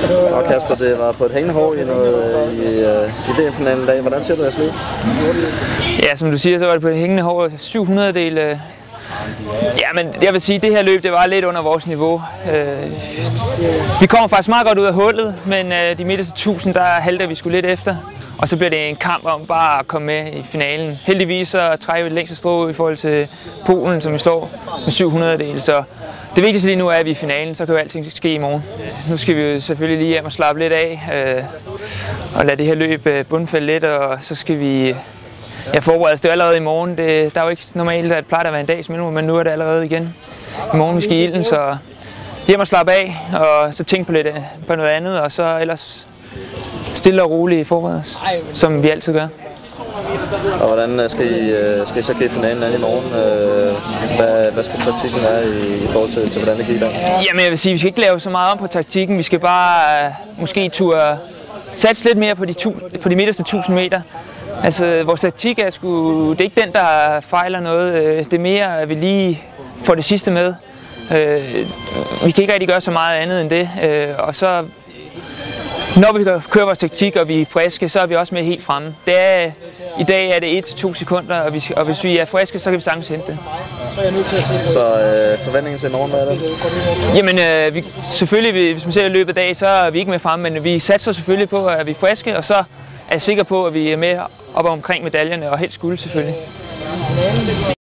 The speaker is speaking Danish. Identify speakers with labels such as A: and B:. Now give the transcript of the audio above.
A: Og Kasper, det var på et hængende hår i DM-finalen i dag. Hvordan ser du jeres løb?
B: Ja, som du siger, så var det på et hængende hår. 700-del. Ja, men jeg vil sige, at det her løb det var lidt under vores niveau. Vi kommer faktisk meget godt ud af hullet, men de midterste 1000, der halter vi sgu lidt efter. Og så bliver det en kamp om bare at komme med i finalen. Heldigvis så trækker vi det længste strå i forhold til Polen, som vi slår med 700-del. Så det vigtigste lige nu er, at vi er i finalen, så kan jo alting ske i morgen. Nu skal vi jo selvfølgelig lige hjem og slappe lidt af og lade det her løb bundfælde lidt, og så skal vi forberede os. Det er allerede i morgen. Der er jo ikke normalt, at det plejer at være en dags minut, men nu er det allerede igen. I morgen vi skal i ilden, så hjem og slappe af, og så tænke på noget andet, og så ellers stille og roligt forberede os, som vi altid gør.
A: Og hvordan skal I så give finalen i morgen? Hvad skal taktikken være i forhold til hvordan det gik i dag?
B: Jamen jeg vil sige, vi skal ikke lave så meget om på taktikken. Vi skal bare måske turde satse lidt mere på de midterste 1000 meter. Altså vores taktik det er ikke den, der fejler noget. Det er mere, at vi lige får det sidste med. Vi kan ikke rigtig gøre så meget andet end det. Og så når vi kører vores taktik, og vi er friske, så er vi også med helt fremme. I dag er det 1-2 sekunder, og hvis vi er friske, så kan vi sagtens hente det.
A: Så forventningen til i morgen, hvad er det?
B: Jamen, selvfølgelig, hvis man ser i løbet af dag, så er vi ikke med fremme, men vi satser selvfølgelig på, at vi er friske, og så er jeg sikker på, at vi er med op omkring medaljerne, og helst guld selvfølgelig.